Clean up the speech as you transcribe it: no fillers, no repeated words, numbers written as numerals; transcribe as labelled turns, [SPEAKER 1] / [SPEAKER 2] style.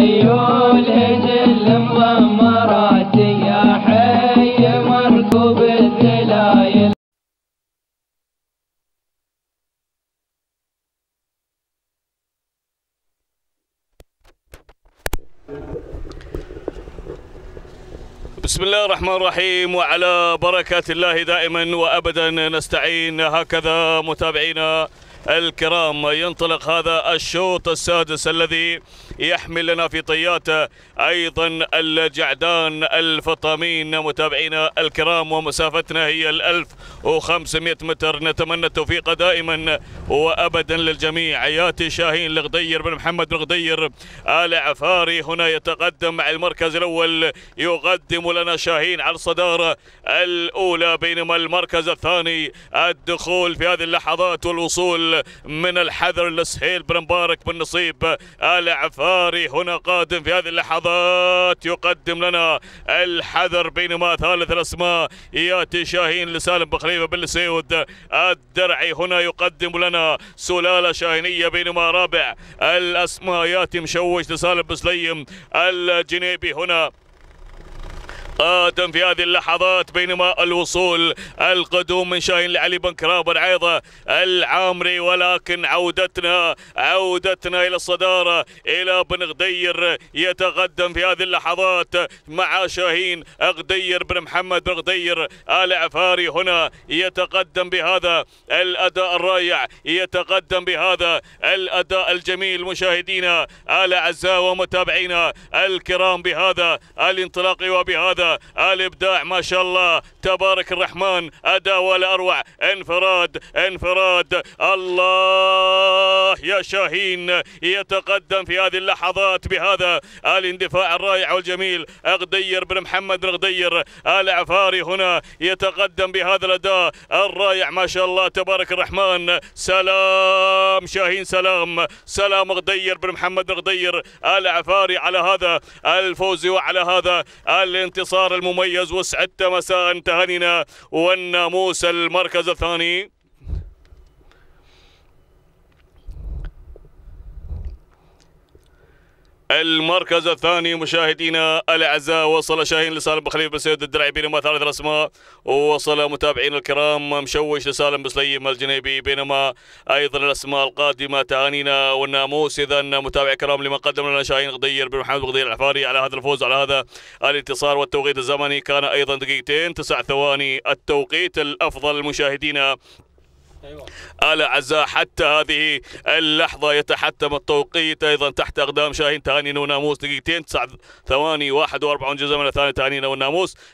[SPEAKER 1] خيول جل مضمرات يا حي مركوب الذلايل.
[SPEAKER 2] بسم الله الرحمن الرحيم، وعلى بركة الله دائما وأبدا نستعين. هكذا متابعينا الكرام ينطلق هذا الشوط السادس الذي يحمل لنا في طياته أيضا الجعدان الفطامين. متابعينا الكرام، ومسافتنا هي 1500 متر. نتمنى التوفيق دائما وأبدا للجميع. ياتي شاهين الغدير بن محمد بن غدير آل عفاري هنا يتقدم مع المركز الأول، يقدم لنا شاهين على الصدارة الأولى، بينما المركز الثاني الدخول في هذه اللحظات والوصول من الحذر لسهيل بن مبارك بن نصيب آل عفاري هنا قادم في هذه اللحظات، يقدم لنا الحذر. بينما ثالث الأسماء ياتي شاهين لسالم بن خليفة بن سيود الدرعي هنا يقدم لنا سلالة شاهينية. بينما رابع الأسماء ياتي مشوش لسالم بن سليم الجنيبي هنا قادم في هذه اللحظات. بينما الوصول القدوم من شاهين لعلي بن كراب بن عيضة العامري، ولكن عودتنا إلى الصدارة إلى بن غدير يتقدم في هذه اللحظات مع شاهين غدير بن محمد بن غدير آل عفاري هنا يتقدم بهذا الأداء الرائع، يتقدم بهذا الأداء الجميل. مشاهدينا الأعزاء ومتابعينا الكرام، بهذا الانطلاق وبهذا الابداع ما شاء الله تبارك الرحمن، اداء ولا اروع. انفراد الله يا شاهين يتقدم في هذه اللحظات بهذا الاندفاع الرائع والجميل. غدير بن محمد بن غدير آل عفاري هنا يتقدم بهذا الاداء الرائع ما شاء الله تبارك الرحمن. سلام شاهين، سلام غدير بن محمد بن غدير آل عفاري على هذا الفوز وعلى هذا الانتصار المميز. وسعدت مساء تهانينا. والناموس المركز الثاني مشاهدينا الاعزاء وصل شاهين لسالم بن خليفة بن سيد الدرعي. بينما ثالث الاسماء وصل متابعينا الكرام مشوش لسالم بن سليم الجنيبي. بينما ايضا الاسماء القادمه تهانينا والناموس. اذا متابعي الكرام لمن قدم لنا شاهين غدير بن محمد بن غدير العفاري على هذا الفوز على هذا الانتصار. والتوقيت الزمني كان ايضا دقيقتين 9 ثواني، التوقيت الافضل مشاهدينا الأعزاء. حتى هذه اللحظة يتحتم التوقيت أيضا تحت أقدام شاهين تهانينا والناموس، دقيقتين 9 ثواني 41 جزء من الثانية تهانينا والناموس.